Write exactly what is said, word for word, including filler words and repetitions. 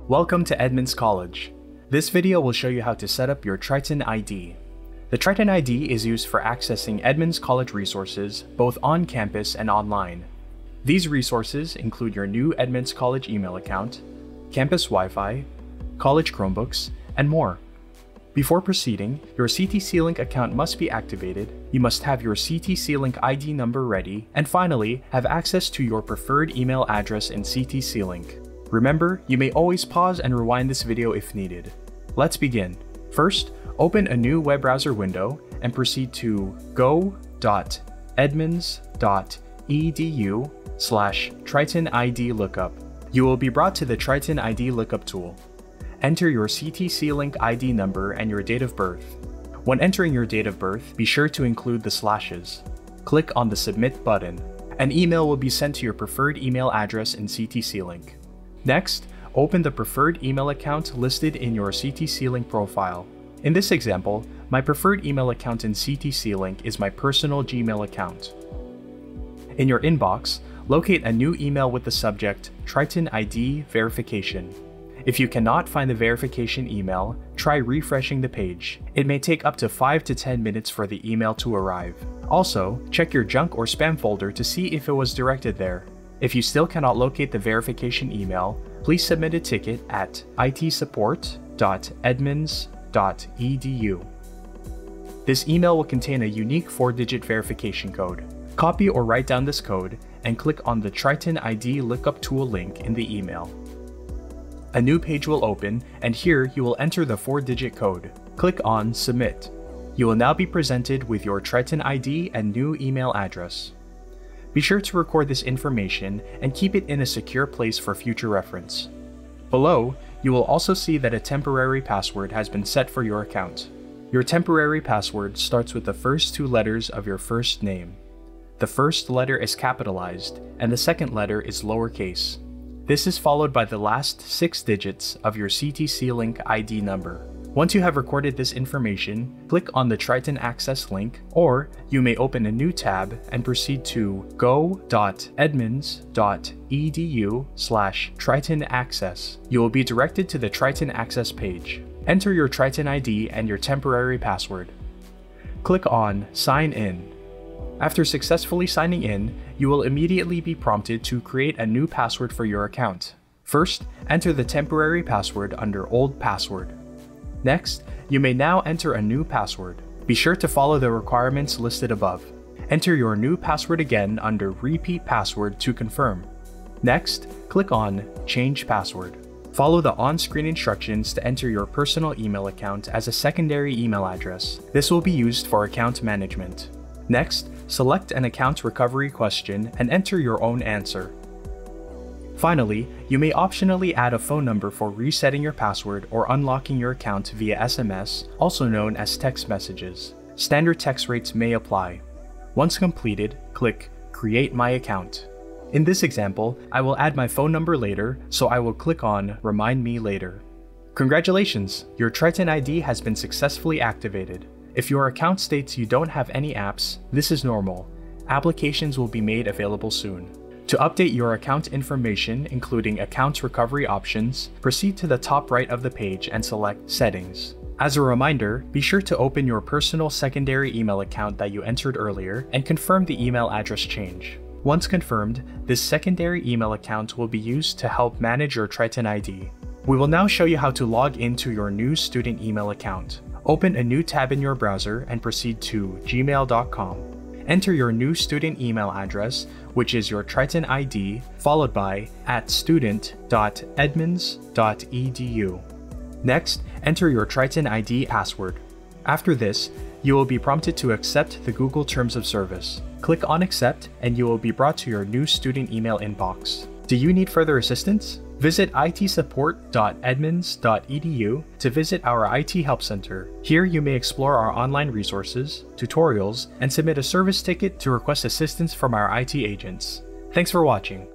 Welcome to Edmonds College. This video will show you how to set up your Triton I D. The Triton I D is used for accessing Edmonds College resources both on campus and online. These resources include your new Edmonds College email account, campus Wi-Fi, college Chromebooks, and more. Before proceeding, your C T C Link account must be activated, you must have your C T C Link I D number ready, and finally, have access to your preferred email address in C T C Link. Remember, you may always pause and rewind this video if needed. Let's begin. First, open a new web browser window and proceed to go dot edmonds dot e d u slash Triton I D Lookup. You will be brought to the Triton I D Lookup Tool. Enter your C T C Link I D number and your date of birth. When entering your date of birth, be sure to include the slashes. Click on the Submit button. An email will be sent to your preferred email address in C T C Link. Next, open the preferred email account listed in your C T C Link profile. In this example, my preferred email account in C T C Link is my personal Gmail account. In your inbox, locate a new email with the subject Triton I D Verification. If you cannot find the verification email, try refreshing the page. It may take up to five to ten minutes for the email to arrive. Also, check your junk or spam folder to see if it was directed there. If you still cannot locate the verification email, please submit a ticket at i t support dot edmonds dot e d u. This email will contain a unique four-digit verification code. Copy or write down this code and click on the Triton I D Lookup Tool link in the email. A new page will open, and here you will enter the four-digit code. Click on Submit. You will now be presented with your Triton I D and new email address. Be sure to record this information and keep it in a secure place for future reference. Below, you will also see that a temporary password has been set for your account. Your temporary password starts with the first two letters of your first name. The first letter is capitalized, and the second letter is lowercase. This is followed by the last six digits of your C T C Link I D number. Once you have recorded this information, click on the Triton Access link, or you may open a new tab and proceed to go dot edmonds dot e d u slash Triton Access. You will be directed to the Triton Access page. Enter your Triton I D and your temporary password. Click on Sign In. After successfully signing in, you will immediately be prompted to create a new password for your account. First, enter the temporary password under Old Password. Next, you may now enter a new password. Be sure to follow the requirements listed above. Enter your new password again under Repeat Password to confirm. Next, click on Change Password. Follow the on-screen instructions to enter your personal email account as a secondary email address. This will be used for account management. Next, select an account recovery question and enter your own answer. Finally, you may optionally add a phone number for resetting your password or unlocking your account via S M S, also known as text messages. Standard text rates may apply. Once completed, click Create My Account. In this example, I will add my phone number later, so I will click on Remind Me Later. Congratulations! Your Triton I D has been successfully activated. If your account states you don't have any apps, this is normal. Applications will be made available soon. To update your account information, including account recovery options, proceed to the top right of the page and select Settings. As a reminder, be sure to open your personal secondary email account that you entered earlier and confirm the email address change. Once confirmed, this secondary email account will be used to help manage your Triton I D. We will now show you how to log into your new student email account. Open a new tab in your browser and proceed to gmail dot com. Enter your new student email address, which is your Triton I D, followed by at student dot edmonds dot e d u. Next, enter your Triton I D password. After this, you will be prompted to accept the Google Terms of Service. Click on Accept and you will be brought to your new student email inbox. Do you need further assistance? Visit i t support dot edmonds dot e d u to visit our I T Help Center. Here you may explore our online resources, tutorials, and submit a service ticket to request assistance from our I T agents. Thanks for watching.